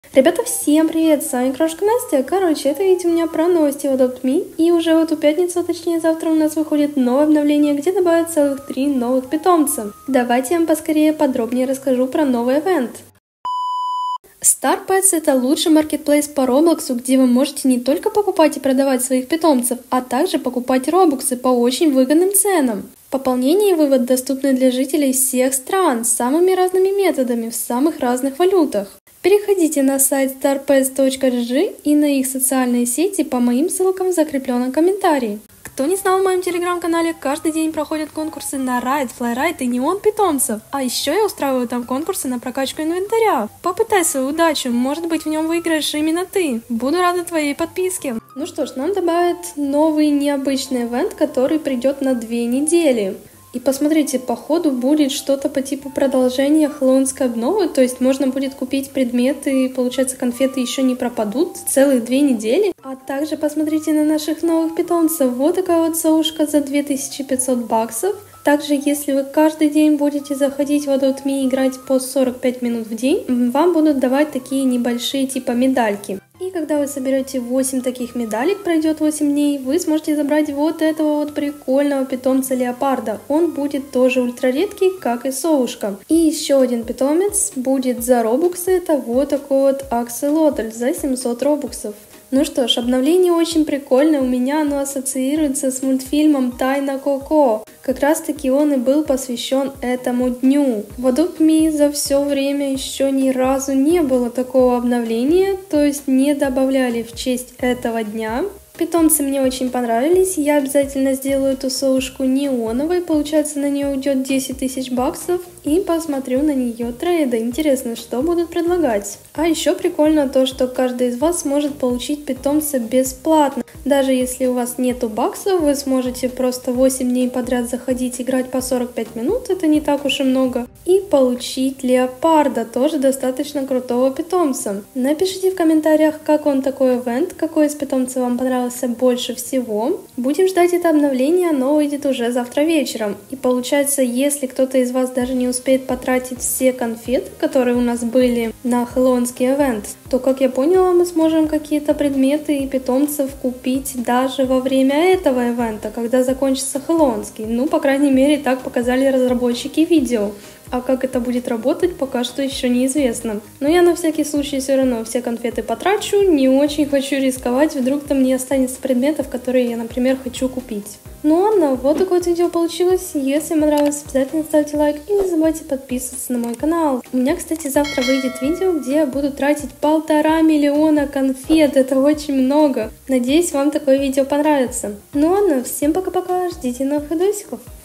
Ребята, всем привет, с вами Крошка Настя. Короче, это видео у меня про новости в Adopt.me, и уже в эту пятницу, точнее завтра, у нас выходит новое обновление, где добавят целых 3 новых питомца. Давайте я вам поскорее подробнее расскажу про новый ивент. Star Pets — это лучший маркетплейс по Роблоксу, где вы можете не только покупать и продавать своих питомцев, а также покупать робоксы по очень выгодным ценам. Пополнение и вывод доступны для жителей всех стран с самыми разными методами в самых разных валютах. Переходите на сайт starpets.rg и на их социальные сети по моим ссылкам в закрепленном комментарии. Кто не знал, в моем телеграм-канале каждый день проходят конкурсы на райд, флайрайд и неон питомцев. А еще я устраиваю там конкурсы на прокачку инвентаря. Попытай свою удачу, может быть в нем выиграешь именно ты. Буду рада твоей подписке. Ну что ж, нам добавят новый необычный ивент, который придет на 2 недели. И посмотрите, по ходу будет что-то по типу продолжения хэллоуинской обновы, то есть можно будет купить предметы, и получается конфеты еще не пропадут целых 2 недели. А также посмотрите на наших новых питомцев, вот такая вот совушка за 2500 баксов. Также, если вы каждый день будете заходить в Adopt.me и играть по 45 минут в день, вам будут давать такие небольшие типа медальки. И когда вы соберете 8 таких медалек, пройдет 8 дней, вы сможете забрать вот этого вот прикольного питомца леопарда. Он будет тоже ультраредкий, как и совушка. И еще один питомец будет за робуксы, это вот такой вот акселотль за 700 робуксов. Ну что ж, обновление очень прикольное, у меня оно ассоциируется с мультфильмом «Тайна Коко». Как раз таки он и был посвящен этому дню. В Adopt.me за все время еще ни разу не было такого обновления, то есть не добавляли в честь этого дня. Питомцы мне очень понравились, я обязательно сделаю эту совушку неоновой, получается на нее уйдет 10 тысяч баксов, и посмотрю на нее трейды. Интересно, что будут предлагать. А еще прикольно то, что каждый из вас сможет получить питомца бесплатно. Даже если у вас нету баксов, вы сможете просто 8 дней подряд заходить, играть по 45 минут, это не так уж и много, и получить леопарда, тоже достаточно крутого питомца. Напишите в комментариях, как вам такой ивент, какой из питомцев вам понравился больше всего. Будем ждать это обновление, оно выйдет уже завтра вечером. И получается, если кто-то из вас даже не успеет потратить все конфеты, которые у нас были на хэллоуинский ивент, то, как я поняла, мы сможем какие-то предметы и питомцев купить даже во время этого ивента, когда закончится хэллоуинский. Ну, по крайней мере, так показали разработчики видео. А как это будет работать, пока что еще неизвестно. Но я на всякий случай все равно все конфеты потрачу, не очень хочу рисковать, вдруг там не останется предметов, которые я, например, хочу купить. Ну ладно, вот такое вот видео получилось. Если вам понравилось, обязательно ставьте лайк и не забывайте подписываться на мой канал. У меня, кстати, завтра выйдет видео, где я буду тратить 1,5 миллиона конфет. Это очень много. Надеюсь, вам такое видео понравится. Ну ладно, всем пока-пока, ждите новых видосиков.